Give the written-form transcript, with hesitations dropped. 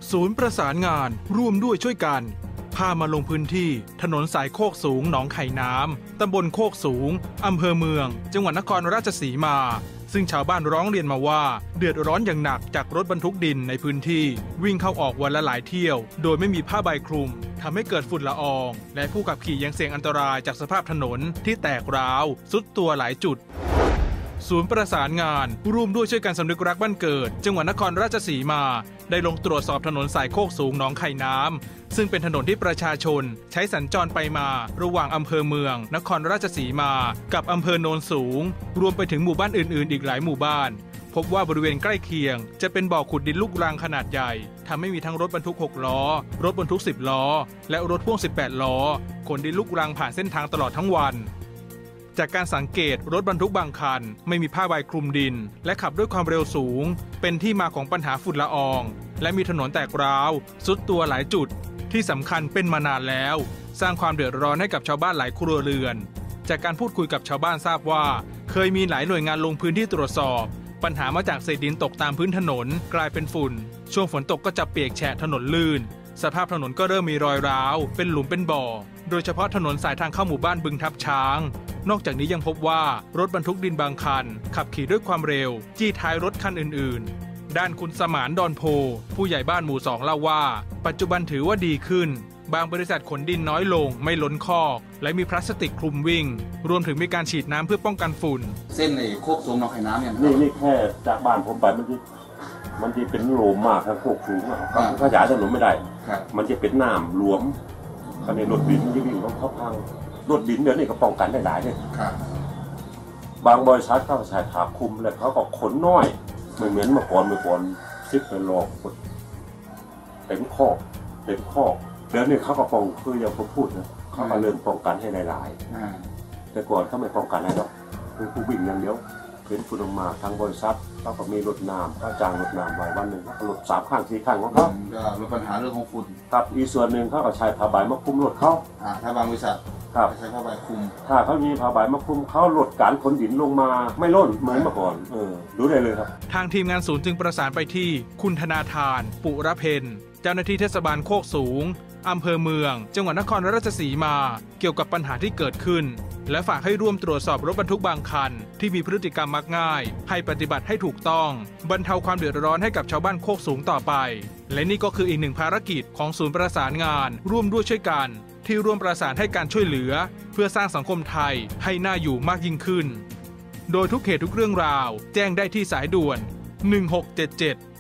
ศูนย์ประสานงานร่วมด้วยช่วยกันพามาลงพื้นที่ถนนสายโคกสูงหนองไข่น้ำตำบลโคกสูงอำเภอเมืองจังหวัดนครราชสีมาซึ่งชาวบ้านร้องเรียนมาว่าเดือดร้อนอย่างหนักจากรถบรรทุกดินในพื้นที่วิ่งเข้าออกวันละหลายเที่ยวโดยไม่มีผ้าใบคลุมทำให้เกิดฝุ่นละอองและผู้ขับขี่ยังเสี่ยงอันตรายจากสภาพถนนที่แตกร้าวทรุดตัวหลายจุดศูนย์ประสานงานร่วมด้วยช่วยกันสำนึกรักบ้านเกิดจังหวัดนครราชสีมาได้ลงตรวจสอบถนนสายโคกสูงหนองไข่น้ำซึ่งเป็นถนนที่ประชาชนใช้สัญจรไปมาระหว่างอำเภอเมืองนครราชสีมากับอำเภอโนนสูงรวมไปถึงหมู่บ้านอื่นๆอีกหลายหมู่บ้านพบว่าบริเวณใกล้เคียงจะเป็นบ่อขุดดินลูกรังขนาดใหญ่ทำให้มีทั้งรถบรรทุก6ล้อรถบรรทุก10ล้อและรถพ่วง18ล้อขนดินลูกรังผ่านเส้นทางตลอดทั้งวันจากการสังเกตรถบรรทุกบางคันไม่มีผ้าใบคลุมดินและขับด้วยความเร็วสูงเป็นที่มาของปัญหาฝุ่นละอองและมีถนนแตกร้าวทรุดตัวหลายจุดที่สำคัญเป็นมานานแล้วสร้างความเดือดร้อนให้กับชาวบ้านหลายครัวเรือนจากการพูดคุยกับชาวบ้านทราบว่าเคยมีหลายหน่วยงานลงพื้นที่ตรวจสอบปัญหามาจากเศษดินตกตามพื้นถนนกลายเป็นฝุ่นช่วงฝนตกก็จะเปียกแฉะถนนลื่นสภาพถนนก็เริ่มมีรอยร้าวเป็นหลุมเป็นบ่อโดยเฉพาะถนนสายทางเข้าหมู่บ้านบึงทับช้างนอกจากนี้ยังพบว่ารถบรรทุกดินบางคันขับขี่ด้วยความเร็วจี้ท้ายรถคันอื่นๆด้านคุณสมานดอนโพผู้ใหญ่บ้านหมู่2เล่าว่าปัจจุบันถือว่าดีขึ้นบางบริษัทขนดินน้อยลงไม่ล้นคอกและมีพลาสติกคลุมวิ่งรวมถึงมีการฉีดน้ำเพื่อป้องกันฝุ่นเส้นในโคกสูงหนองไข่น้ำเนี่ยนี่แค่จากบ้านผมไปมันจะเป็นโหลมมากครับโคกสูงขยายถนนไม่ได้มันจะเป็นน้ำหลวมภายในรถดินยิ่งเขาพังรถดินเดี๋ยวนี้ก็ป้องกันได้หลายเลยบางบริษัทเขาใส่ผ้าคลุมแล้วเขาก็ขนน้อยเหมือนเมื่อก่อนซิปเป็นหลอกเต็มข้อเดี๋ยวนี้เขาก็ป้องคืออย่างผมพูดนะเขาก็เริ่มป้องกันให้หลายแต่ก่อนเขาไม่ป้องกันอะไรหรอกคือผู้วิ่งอย่างเดียวเป็นฝุ่นออกมาทางบริษัทเขาก็มีรถน้ำเขาจ้างรถน้ำไว้วันหนึ่งรถ3 ข้าง 4 ข้างของเขาลดปัญหาเรื่องของฝุ่นครับอีกส่วนหนึ่งเขาก็ใช้ผ้าใบมาคลุมรถเขาถ้าบางบริษัทใช้ผ้าใบคลุมถ้าเขามีผ้าใบมาคลุมเขาลดการขนดินลงมาไม่ล้นเหมือนเมื่อก่อนรู้ได้เลยครับทางทีมงานศูนย์จึงประสานไปที่คุณธนาธานปุระเพนเจ้าหน้าที่เทศบาลโคกสูงอำเภอเมืองจังหวัดนครราชสีมาเกี่ยวกับปัญหาที่เกิดขึ้นและฝากให้ร่วมตรวจสอบรถบรรทุกบางคันที่มีพฤติกรรมมักง่ายให้ปฏิบัติให้ถูกต้องบรรเทาความเดือดร้อนให้กับชาวบ้านโคกสูงต่อไปและนี่ก็คืออีกหนึ่งภารกิจของศูนย์ประสานงานร่วมด้วยช่วยกันที่ร่วมประสานให้การช่วยเหลือเพื่อสร้างสังคมไทยให้น่าอยู่มากยิ่งขึ้นโดยทุกเหตุทุกเรื่องราวแจ้งได้ที่สายด่วน1677